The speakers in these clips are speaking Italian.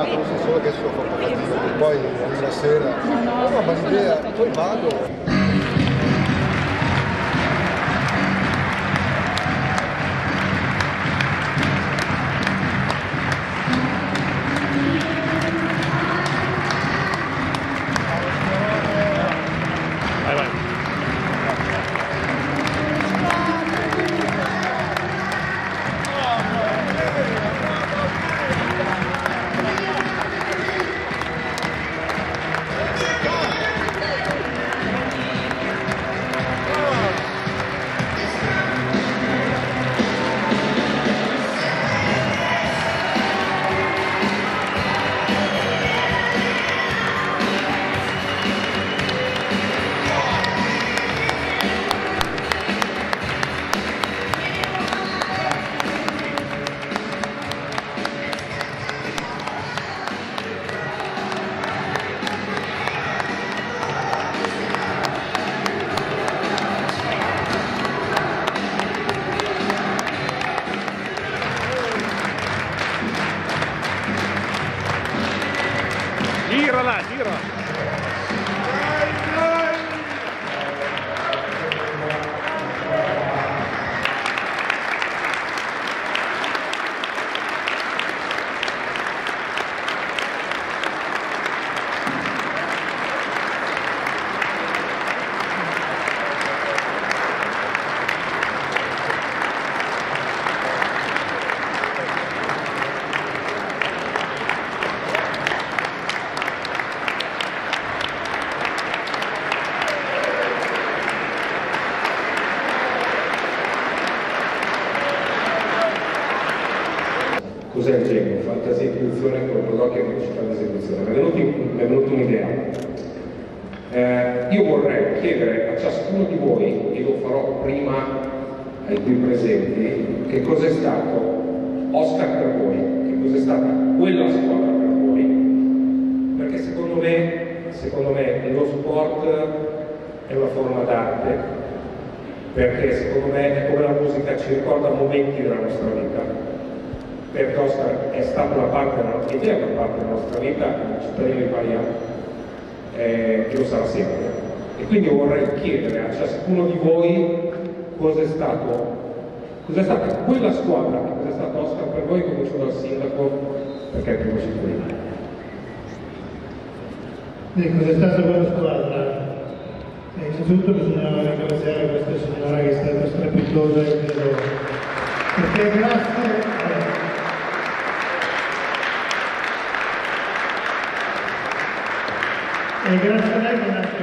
penso solo che sono fatto fatica, poi la sera, no, ma l'idea, poi vado. Girala, gira! Cos'è il genio? Fantasia e intuizione con prodotti che ci fanno esecuzione. Mi è venuta un'idea. Io vorrei chiedere a ciascuno di voi, e lo farò prima ai qui presenti, che cos'è stato Oscar per voi, che cos'è stata quella squadra per voi, perché secondo me lo sport è una forma d'arte, perché secondo me è come la musica, ci ricorda momenti della nostra vita. Perché Oscar è stata una parte ed è una parte della nostra vita, cittadino di Pavia, che lo sarà sempre. E quindi vorrei chiedere a ciascuno di voi cos'è stata quella squadra, cos'è stato Oscar per voi, comincio dal sindaco, perché è il primo cittadino. Cos'è stata quella squadra? Innanzitutto bisogna ringraziare questa signora che è stata strepitosa e veloce, perché grazie e grazie a lei che nasce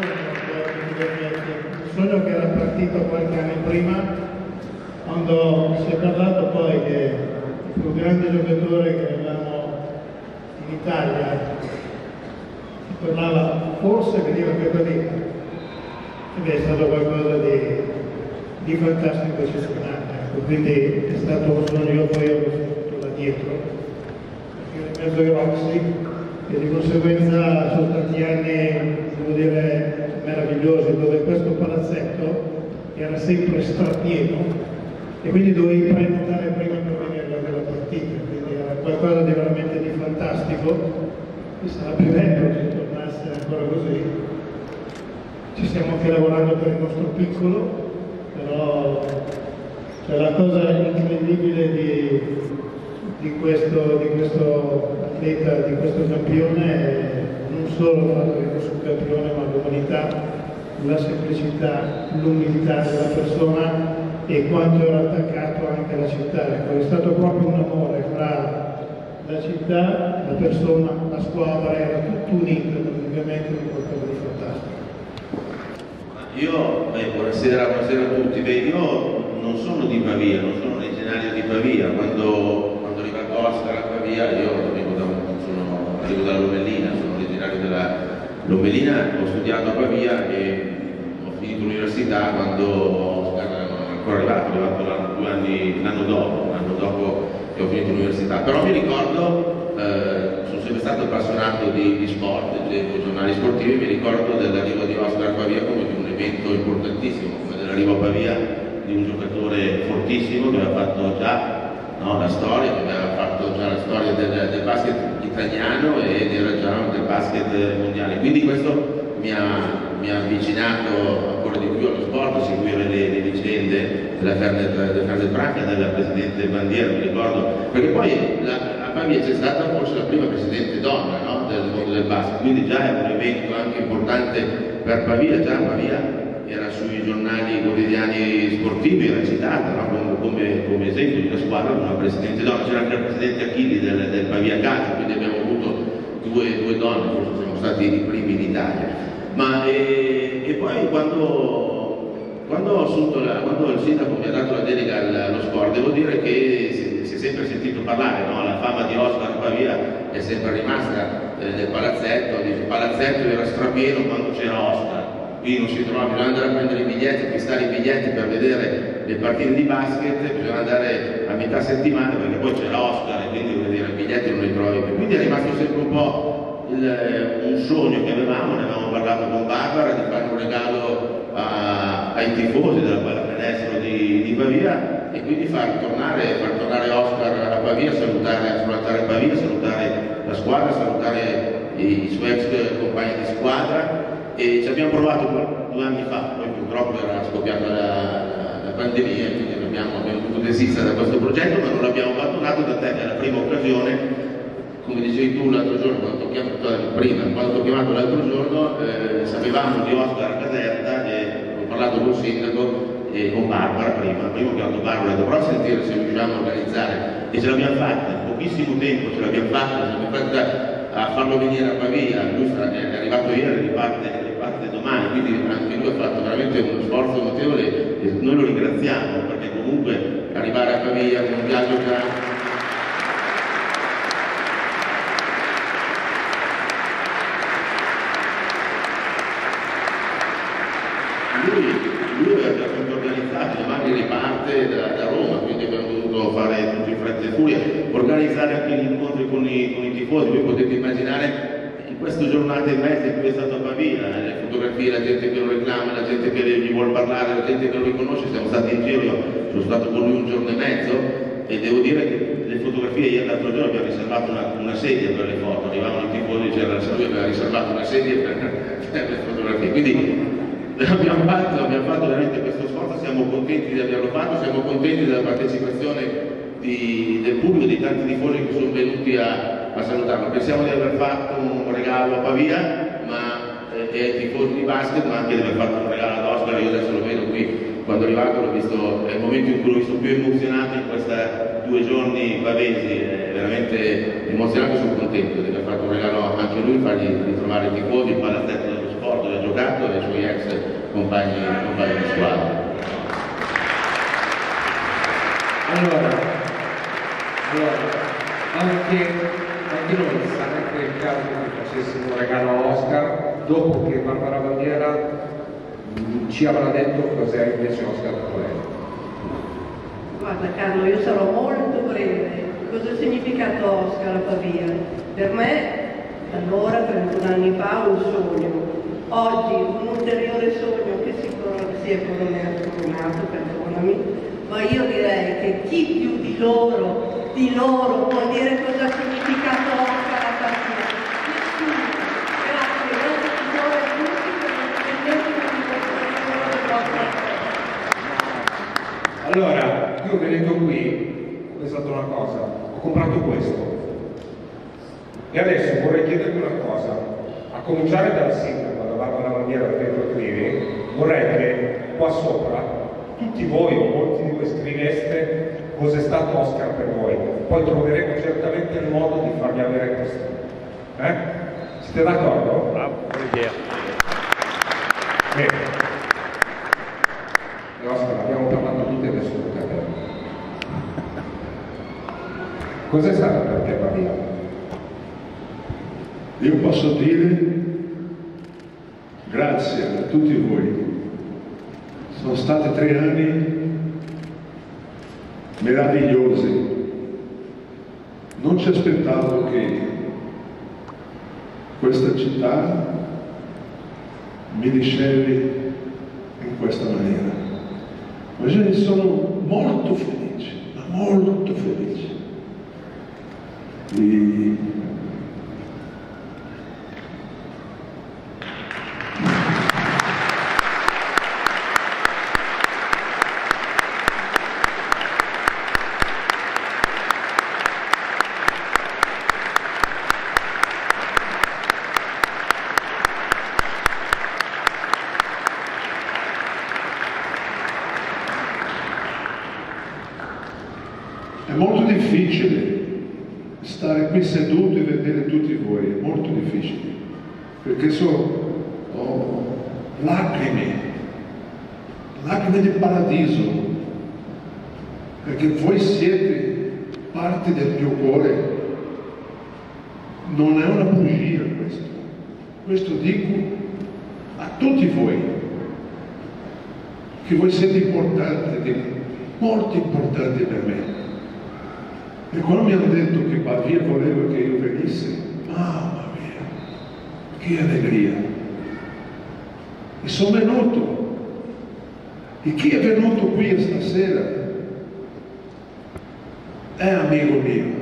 un sogno che era partito qualche anno prima, quando si è parlato poi che il più grande giocatore che avevamo in Italia tornava, forse veniva per lì, ed è stato qualcosa di fantastico e eccezionale. Quindi è stato un sogno, io poi ho vissuto là dietro, perché in mezzo ai Roxy, e di conseguenza sono tanti anni, devo dire, meravigliosi, dove questo palazzetto era sempre strapieno e quindi dovevi prenotare prima per venire a vedere la partita, quindi era qualcosa di veramente di fantastico, e sarà più bello se tornasse ancora così. Ci stiamo anche lavorando per il nostro piccolo, però cioè, la cosa incredibile di questo atleta, di questo campione, è non solo il fatto che fosse un campione, ma l'umanità, la semplicità, l'umiltà della persona e quanto era attaccato anche alla città. Ecco, è stato proprio un amore fra la città, la persona, la squadra, era tutto unito praticamente in qualcosa di fantastico. Buonasera a tutti. Io non sono di Pavia, non sono originario di Pavia. Quando è arrivato Oscar a Pavia, io arrivo dalla Lomellina, sono originario della Lomellina, ho studiato a Pavia e ho finito l'università quando Oscar era ancora arrivato l'anno dopo che ho finito l'università. Però mi ricordo, sono sempre stato appassionato di sport, leggevo giornali sportivi, mi ricordo dell'arrivo di Oscar a Pavia come di un evento importantissimo, come dell'arrivo a Pavia di un giocatore fortissimo che aveva fatto già la storia, che aveva fatto già la storia del basket italiano ed era già del basket mondiale, quindi questo mi ha avvicinato ancora di più allo sport, a seguire le vicende della Fernet Branca, della presidente Bandiera, mi ricordo, perché poi a Pavia c'è stata forse la prima presidente donna, no? Del mondo del basket, quindi già è un evento anche importante per Pavia. Già Pavia era sui giornali quotidiani sportivi, era citata, no? come esempio di una squadra con una presidente donna. C'era anche la presidente Achilli del Pavia Calcio, quindi abbiamo avuto due donne, forse siamo stati i primi in Italia. E poi quando il sindaco mi ha dato la delega allo sport, devo dire che si è sempre sentito parlare, no? La fama di Oscar Pavia è sempre rimasta nel palazzetto. Il palazzetto era strapieno quando c'era Oscar, qui non si trovava, bisogna andare a prendere i biglietti, acquistare i biglietti per vedere le partite di basket, bisogna andare a metà settimana perché poi c'era Oscar e quindi vuol dire, i biglietti non li trovi più. Quindi è rimasto sempre un po' un sogno che avevamo, ne avevamo parlato con Barbara, di fare un regalo ai tifosi della pallacanestro di Pavia e quindi far tornare Oscar a Pavia, salutare Pavia, salutare la squadra, salutare i suoi ex compagni di squadra. E ci abbiamo provato 2 anni fa, poi purtroppo era scoppiata la pandemia, quindi abbiamo dovuto desistere da questo progetto, ma non l'abbiamo abbandonato, da te è la prima occasione. Come dicevi tu l'altro giorno, quando ti ho chiamato l'altro giorno, sapevamo di Oscar a Caserta e ho parlato col sindaco e con Barbara prima ho chiamato Barbara, dovrò sentire se riusciamo a organizzare, e ce l'abbiamo fatta, in pochissimo tempo ce l'abbiamo fatta a farlo venire a Pavia. Lui è arrivato ieri, riparte domani, quindi anche lui ha fatto veramente uno sforzo notevole e noi lo ringraziamo, perché comunque arrivare a Pavia con un viaggio già lui è già tutto organizzato, domani riparte da Roma, quindi abbiamo dovuto fare tutto in fretta e furia, organizzare anche gli incontri con i tifosi. Voi potete immaginare in queste giornate e mezze in cui è stato a Pavia, le fotografie, la gente che lo reclama, la gente che gli vuole parlare, la gente che lo riconosce. Siamo stati in giro, sono stato con lui 1 giorno e mezzo e devo dire che le fotografie, ieri l'altro giorno abbiamo riservato una sedia per le foto, arrivavano i tifosi, lui aveva riservato una sedia per le fotografie, quindi abbiamo fatto veramente questo sforzo, siamo contenti di averlo fatto, siamo contenti della partecipazione del pubblico, di tanti tifosi che sono venuti a salutarlo. Pensiamo di aver fatto un regalo a Pavia e ai tifosi di basket, ma anche di aver fatto un regalo ad Oscar. Io adesso lo vedo qui, quando è arrivato l'ho visto, è il momento in cui l'ho visto più emozionato in questi 2 giorni pavesi, è veramente emozionato. Sono contento di aver fatto un regalo anche a lui, fargli ritrovare i tifosi, il palazzetto dello sport dove ha giocato e i suoi ex compagni di squadra. Allora anche noi sarebbe il caso che facessimo un regalo a Oscar dopo che Barbara Bandiera ci avrà detto cos'è invece Oscar per lei. Guarda Carlo, io sarò molto breve. Cosa ha significato Oscar a Pavia? Per me, allora, 31 anni fa, un sogno. Oggi un ulteriore sogno che si è coronato, perdonami, ma io direi che chi più di loro può dire cosa ha significato Oscar a Pavia? Nessuno. Grazie a tutti per l'attenzione di Allora, io venendo qui ho pensato una cosa, ho comprato questo e adesso vorrei chiedervi una cosa, a cominciare dal sindaco, da Barbara Bandiera, da Pietro Clini, vorrei che qua sopra tutti voi o molti di voi scriveste cos'è stato Oscar per voi, poi troveremo certamente il modo di fargli avere questo. Siete d'accordo? Bravo, buona idea. Bene. Oscar, abbiamo parlato tutti adesso tocca a te. Cos'è stato per te Pavia? Io posso dire grazie a tutti voi. Sono stati 3 anni meravigliosi. Non ci aspettavo che questa città mi riceve in questa maniera. Ma io sono molto felice, ma molto felice di difficile stare qui seduto e vedere tutti voi, è molto difficile, perché sono lacrime di paradiso, perché voi siete parte del mio cuore. Non è una bugia questo dico a tutti voi, che voi siete importanti, molto importanti per me. E quando mi hanno detto che Pavia voleva che io venissi, mamma mia, che allegria! E sono venuto. E chi è venuto qui stasera è amico mio.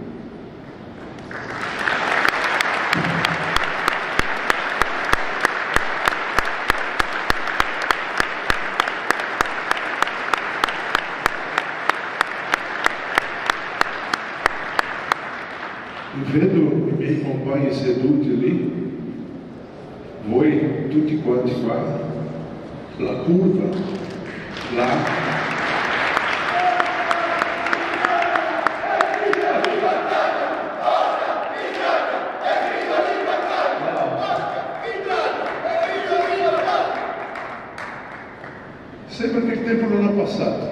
Vedo i miei compagni seduti lì, voi tutti quanti qua, la curva, là. Sembra che il tempo non ha passato.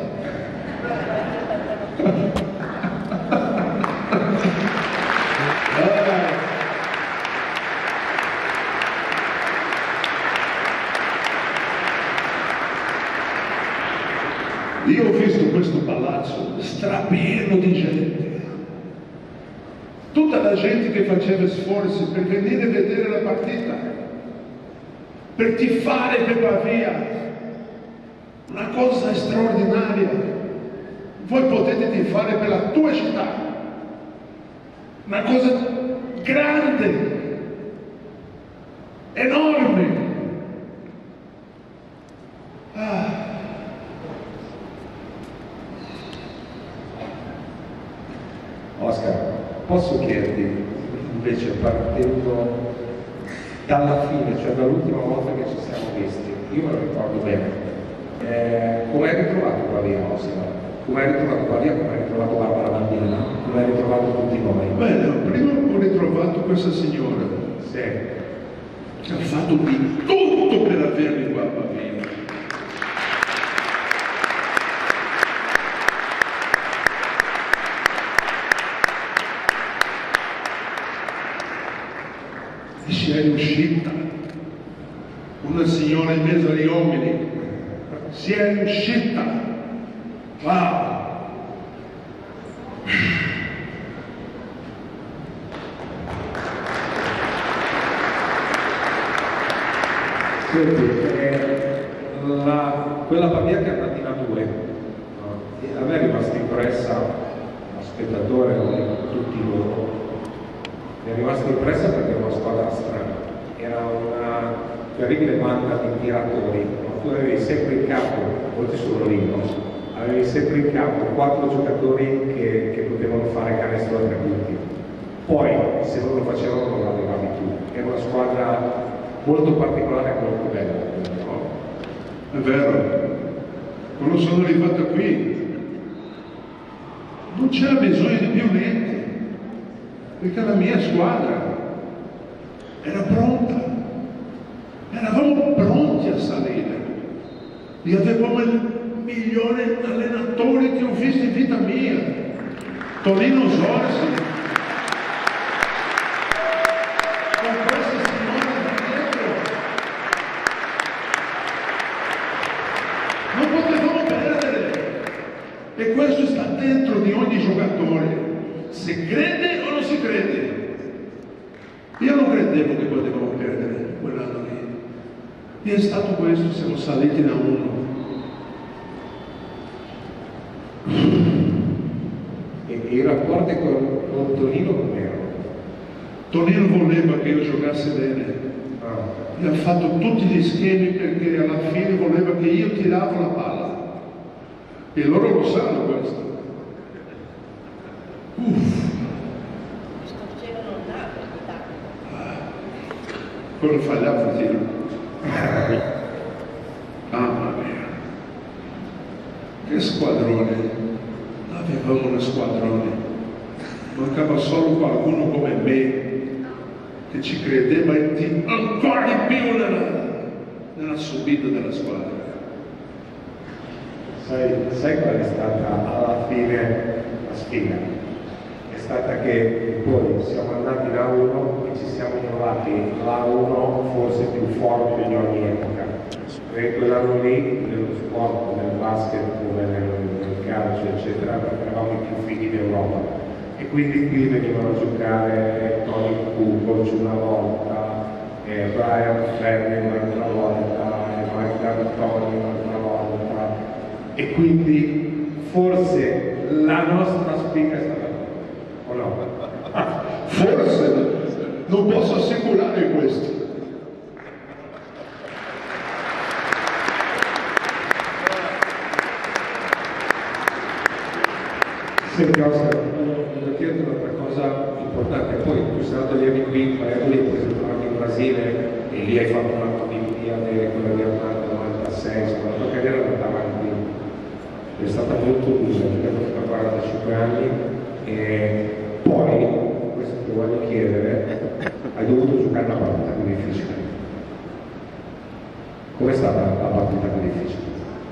Io ho visto questo palazzo strapieno di gente, tutta la gente che faceva sforzi per venire a vedere la partita, per tifare per Pavia, una cosa straordinaria. Voi potete tifare per la tua città, una cosa grande, enorme. Oscar, posso chiederti invece, partendo dalla fine, cioè dall'ultima volta che ci siamo visti, io me lo ricordo bene, come hai ritrovato Pavia, Oscar? Come hai ritrovato Pavia, come hai ritrovato Barbara Bandina, come hai ritrovato tutti noi? Bene, prima ho ritrovato questa signora, sì, che ha fatto di tutto per avermi qua a Pavia. Si è riuscita, una signora in mezzo agli uomini, si è riuscita, wow! Senti, quella Pavia che è andata in A2, a me è rimasta impressa, da spettatore, tutti loro, mi è rimasta impressa perché è una squadra strana, era una terribile banda di tiratori, ma tu avevi sempre in capo, oltre sull'Orino, avevi sempre in capo 4 giocatori che potevano fare canestro da 3 punti. Poi, se non lo facevano, non arrivavi tu. Era una squadra molto particolare e molto bella. No? È vero, quando sono arrivato qui non c'era bisogno di più niente, perché la mia squadra era pronta, eravamo pronti a salire, e avevamo il migliore allenatore che ho visto in vita mia, Tonino Zorzi, con questa signora da dietro. Non potevamo perdere, e questo sta dentro di ogni giocatore, se crede o non si crede. Io non credevo che potevamo perdere quell'anno lì, e è stato questo, siamo saliti da 1. E i rapporti con Tonino com'erano? Tonino voleva che io giocassi bene, e ha fatto tutti gli schemi perché alla fine voleva che io tiravo la palla, e loro lo sanno questo. Quello fallava il tiro. Mamma mia, che squadrone, avevamo uno squadrone. mancava solo qualcuno come me che ci credeva ancora di più nella subita della squadra. Sai qual è stata alla fine la sfida? È stata che poi siamo andati in A1 e ci siamo trovati l'A1 forse più forte di ogni epoca. Perché quell'anno lì, nello sport, nel basket, come nel calcio, eccetera, eravamo i più fighi d'Europa. E quindi qui venivano a giocare Tony Kukoc una volta, Brian Ferry un'altra volta, Mike D'Antoni un'altra volta. E quindi forse la nostra spicca è stata o no? Forse, non posso assicurare questo. Senti Oscar, voglio chiederti un'altra cosa importante, poi tu sei andato agli NB, poi sei tornato in Brasile e lì hai fatto un'altra Olimpiade, quella di Atlanta 96, insomma la tua carriera è andata avanti, è stata molto dura, perché hai fatto 45 anni e poi, questo ti voglio chiedere, hai dovuto giocare una partita più difficile. Com'è stata la partita più difficile?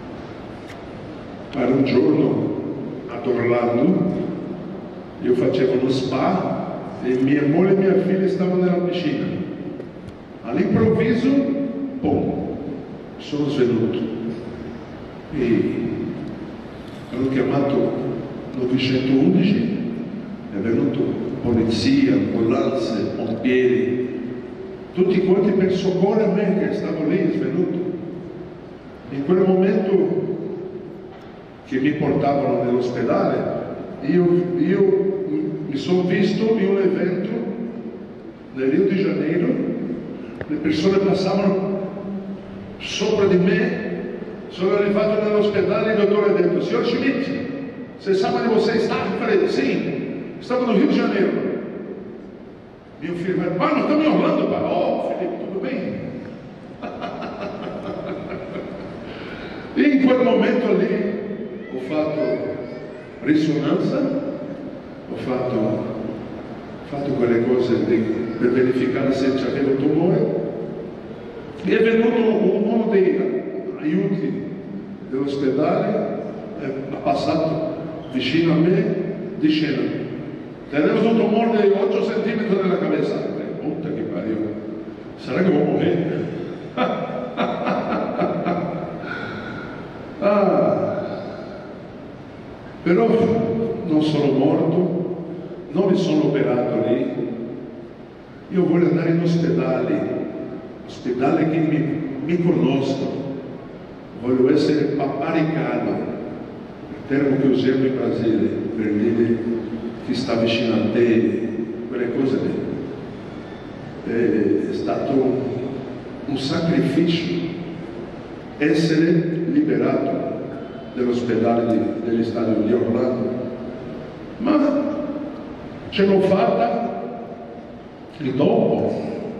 Era un giorno ad Orlando, io facevo uno spa e mia moglie e mia figlia stavano nella piscina. All'improvviso, boom, sono svenuto e hanno chiamato 911, è venuto polizia, ambulanze, pompieri, tutti quanti per soccorrere me che stavo lì svenuto. In quel momento che mi portavano nell'ospedale, io mi sono visto in un evento nel Rio de Janeiro, le persone passavano sopra di me, sono arrivato nell'ospedale e il dottore ha detto: signor Schmidt, você sabe onde você está? Eu falei: sim, estava no Rio de Janeiro. Mio figlio, ma non sto in Orlando, pa. Oh, Filippo, tutto bene? E in quel momento lì ho fatto risonanza, ho fatto quelle cose per verificare se c'avevo tumore e è venuto uno dei aiuti dell'ospedale, ha passato vicino a me dicendo: tenemos un tumore di 8 centimetri nella cabeza. Puta che pariu, sarà che vuoi morire? Però non sono morto, non mi sono operato lì, io voglio andare in ospedale che mi conoscono, voglio essere paparicado, il termine che usiamo in Brasile per dire chi sta vicino a te, quelle cose lì. È stato un sacrificio essere liberato dell'ospedale degli stadi di Orlando, ma ce l'ho fatta e dopo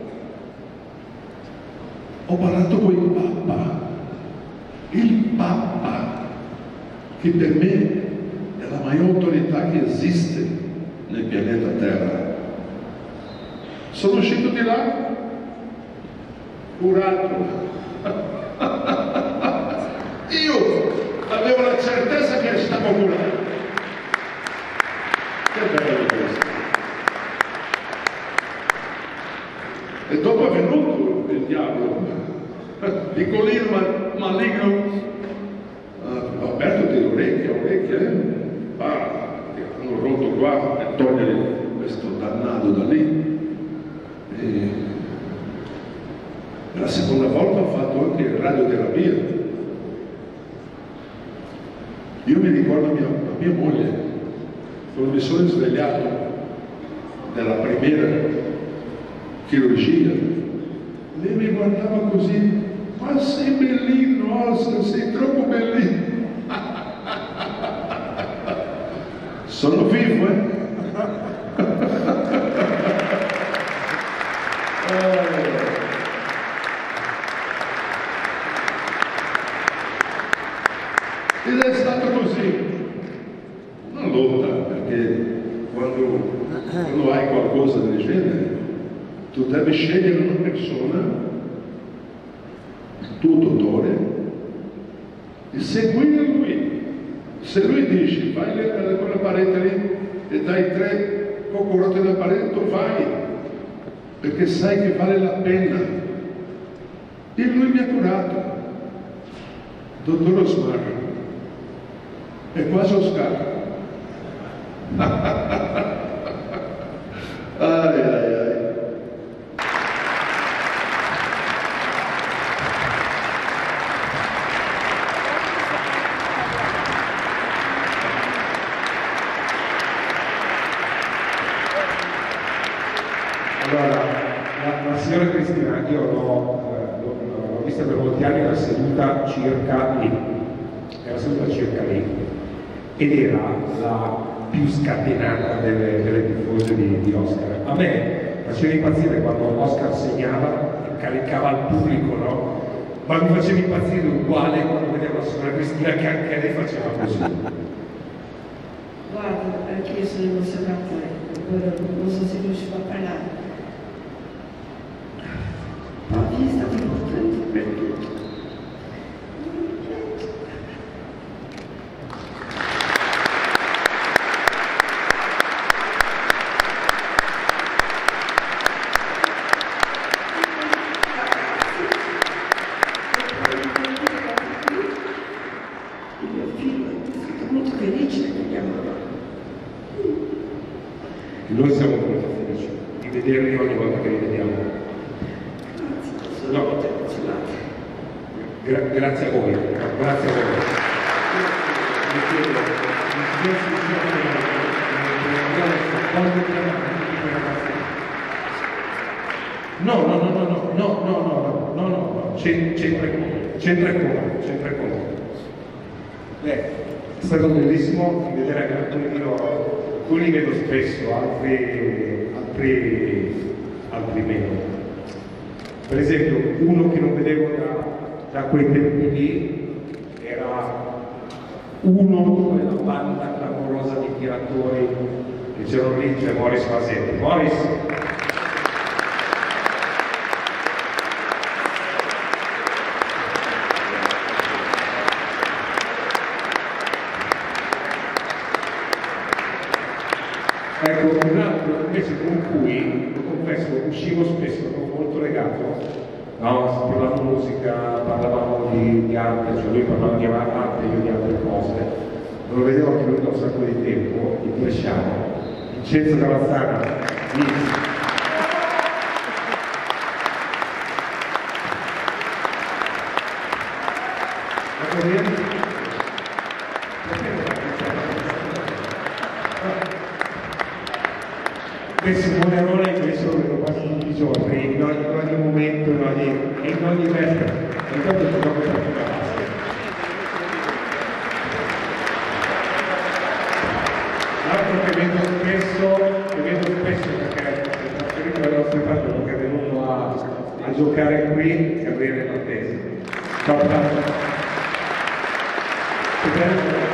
ho parlato con il Papa, che per me è la maggiore autorità che esiste nel pianeta Terra. Sono uscito di là curato. Io avevo la certezza che stavo curato. Che bello questo. E dopo è venuto il diavolo, piccolino, maligno, ha aperto le orecchie, hanno rotto qua per togliere questo dannato da lì. E la seconda volta ho fatto anche radioterapia. Io mi ricordo mia moglie, quando mi sono svegliato nella prima chirurgia, lei mi guardava così: ma sei bellino, Oscar, sei troppo bellino. Sono vivo, Ed è stato così, una lotta, perché quando genere. Tu devi scegliere una persona, il tuo dottore, e seguire lui. Se lui dice vai a quella parete lì e dai 3 coccolotti da parete, tu vai, perché sai che vale la pena. E lui mi ha curato, dottor Osmar, è quasi Oscar. Ai ai ai. Allora, la signora Cristina, io l'ho vista per molti anni, era seduta circa lì, ed era la più scatenata delle tifose di Oscar. A me faceva impazzire quando Oscar segnava e caricava il pubblico, no? Ma mi faceva impazzire uguale quando vedevo la signora Cristina che anche lei faceva così. Guarda, anche io sono emozionata, non so se riuscivo a parlare. Oggi è stato importante per tutti. Il mio figlio è stato molto felice che abbiamo Noi siamo molto felici di vederli ogni volta che li vediamo. No. Grazie a voi, grazie a voi. No, c'entra con. È stato bellissimo vedere anche alcuni di loro, alcuni li vedo spesso, altri meno. Per esempio, uno che non vedevo da quei tempi lì era uno di quella banda clamorosa di tiratori che c'erano lì, cioè Morris Fasetti. Morris! Ecco, un altro invece con cui, lo confesso, uscivo spesso, ero molto legato, no? Parlavamo di musica, parlavamo di arte, cioè lui parlava di arte e io di altre cose. Lo vedevo anche lui da un sacco di tempo, il Bresciano, Vincenzo Cavazzana. Simone Arona invece lo vedo quasi tutti i giorni, in ogni momento, in ogni festa, e intanto gioco per la basket. L'altro che vedo spesso perché è trasferito dalle nostre parti, perché è venuto a giocare qui, è Gabriele Martesi. Ciao Paolo. Che bello.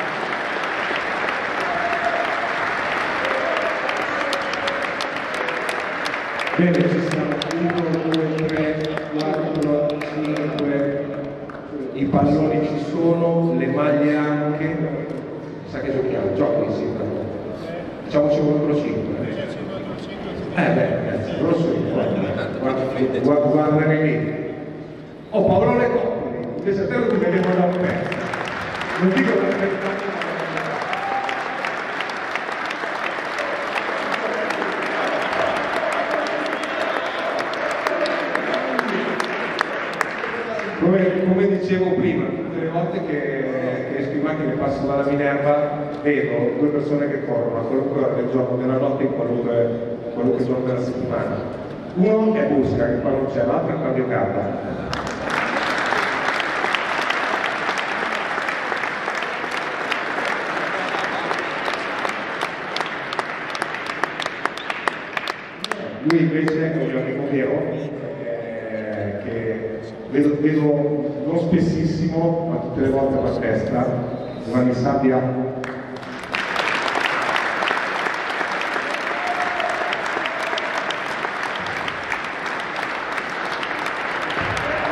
Bene, ci siamo 1, 2, 3, 4, 5, i palloni ci sono, le maglie anche, sa che giochiamo, giochi insieme. Facciamoci 1-5. Rosso di guarda lì. Oh, Paolo Le Coppoli, invece a te lo ti vedevo da un pezzo. Non dico che come dicevo prima, tutte le volte che esco in macchina e passo dalla Minerva vedo 2 persone che corrono a qualunque ora del giorno, della notte, in qualunque giorno della settimana. Uno è Busca, che qua non c'è, l'altro è Fabio Carta. Lui invece è un mio amico vero, che vedo non spessissimo, ma tutte le volte alla festa, Giovanni Sabbia.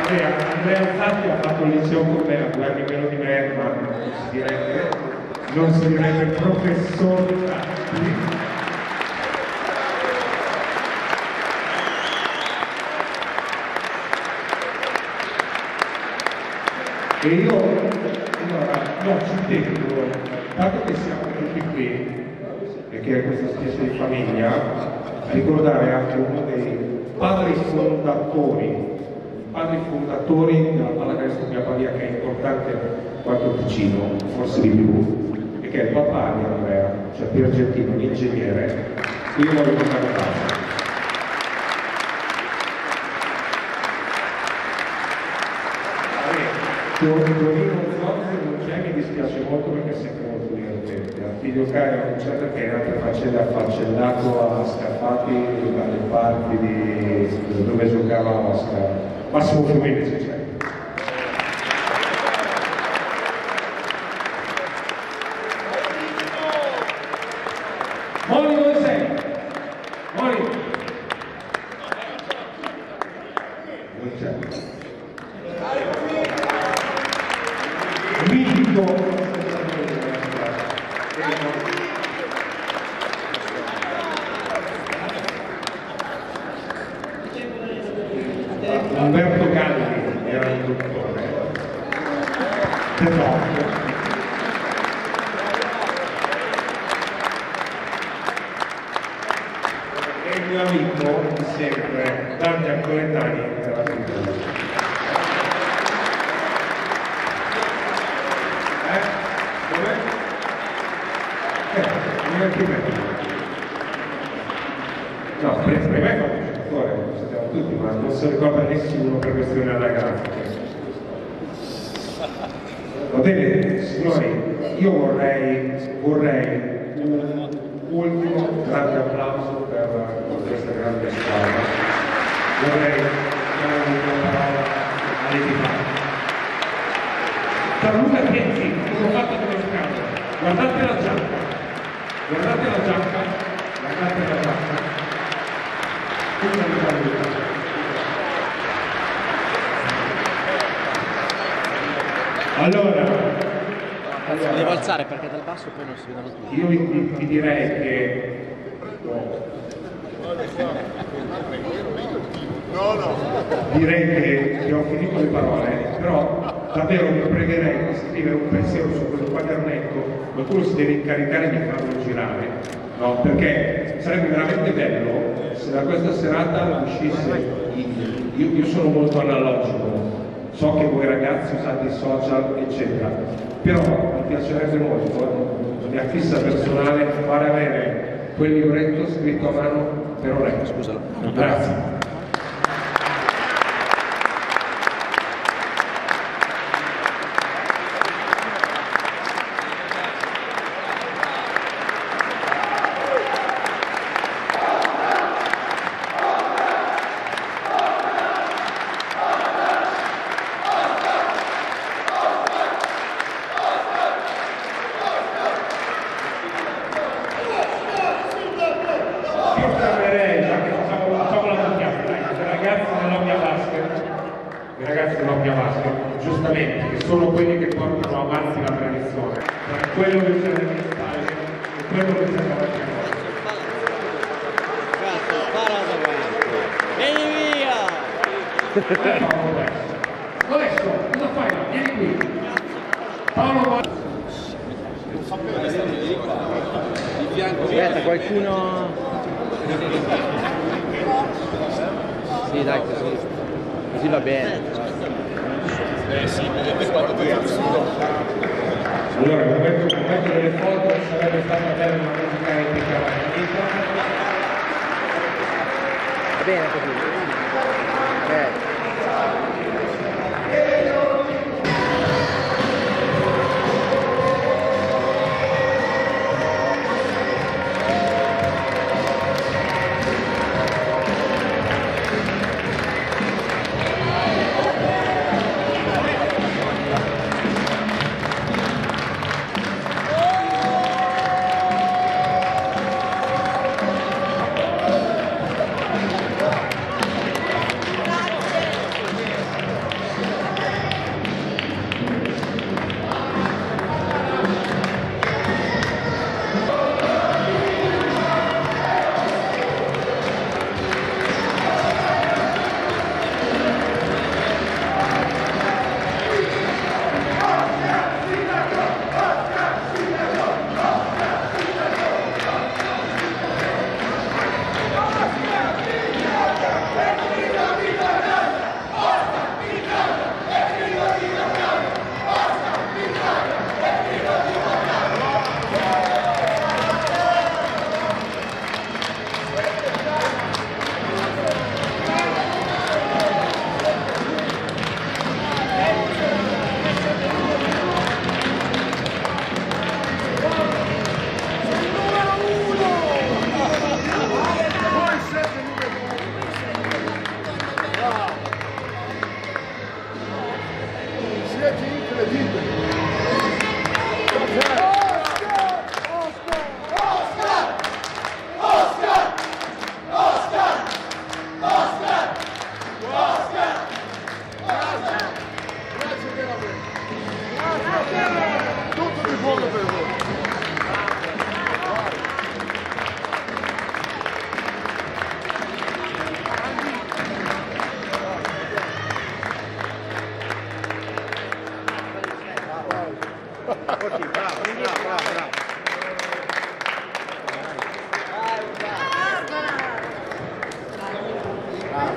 Andrea Zatti ha fatto il liceo con me, a 2 anni meno di me, ma non si direbbe professore Zatti. E io ci tengo, dato che siamo tutti qui, e che è questa specie di famiglia, a ricordare anche uno dei padri fondatori della pallacanestro di Pavia, che è importante quanto Ticino, forse di più, e che è il papà di Andrea, cioè Pier Gentino, l'ingegnere. Io voglio mandare basta. Torino Zorzi non c'è, mi dispiace molto perché è sempre molto divertente. A Figlio Cari non c'è perché in altre faccende ha affacellato a Scaffati dalle parti dove giocava Oscar. Massimo Fumini c'è. Moni, dove sei? Moni? Non c'è. Umberto Galli era il dottore, e il mio amico di sempre, Dante Ancoletani, era il no, prima è fatto il giocatore, lo sappiamo tutti, ma non si ricorda nessuno per questioni anagrafiche. Va bene, signori, io vorrei un ultimo grande applauso per questa grande squadra. Vorrei dare una parola all'equipaggio. Per Luca Piezzi, come ho fatto con lo scambio, guardate la giacca. Guardate la giacca. Allora, mi devo alzare perché dal basso poi non si vedono tutti. Io vi direi che direi che ho finito le parole, però davvero vi pregherei di scrivere un pensiero su questo quadernetto, qualcuno si deve incaricare di farlo girare, no? Perché sarebbe veramente bello se da questa serata uscisse. Io sono molto analogico, so che voi ragazzi usate i social eccetera, però mi piacerebbe molto, mia fissa personale, fare avere quel libretto scritto a mano per Orecchio. Scusalo. Grazie. Giustamente, che sono quelli che portano avanti la tradizione, tra quello che c'è nelle spalle e quello che c'è davanti a noi. Cazzo, spara davanti! Vieni via! Adesso, cosa fai là? Vieni qui. Paolo va... Aspetta, qualcuno... Sì, dai, così va bene. Sì, allora, il momento delle foto sarebbe stata bella una musica epica. Va bene così.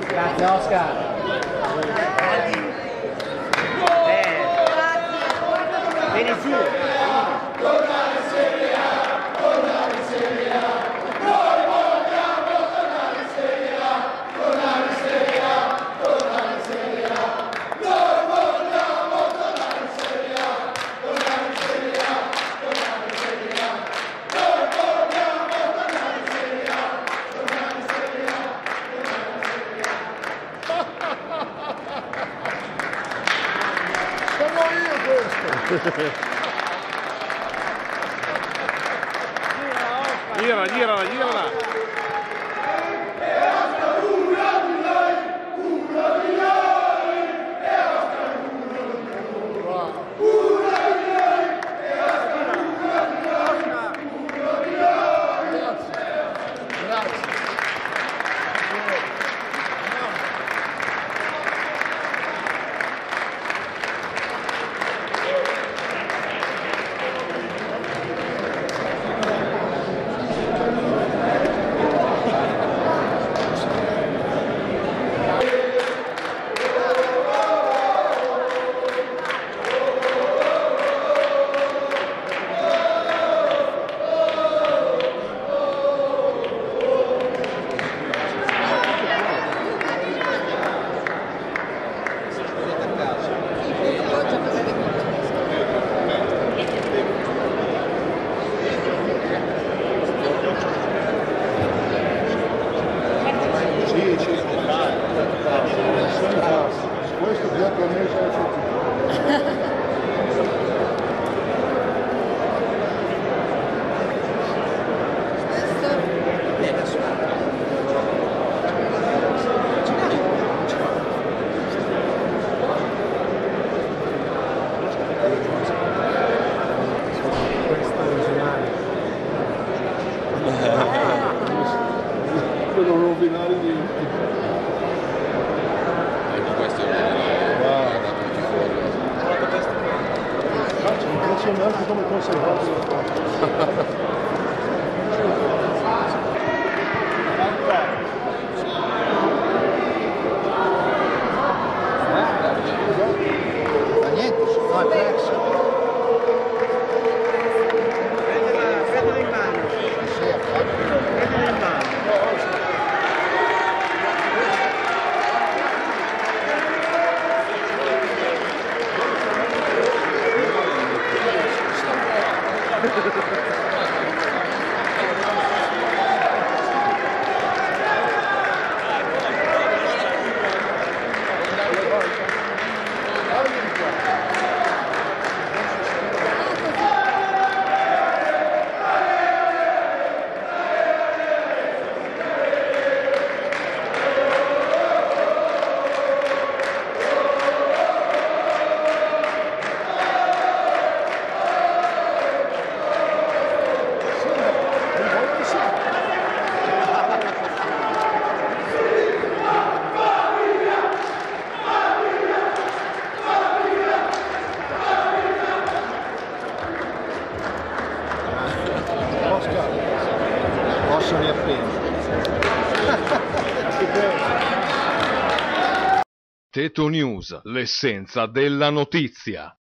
Grazie Oscar. Vieni giù. Girala. Non rovinare niente. Ecco, questo è l'originale. Impressionante come conservato. Possono riappendere. Teto News, l'essenza della notizia.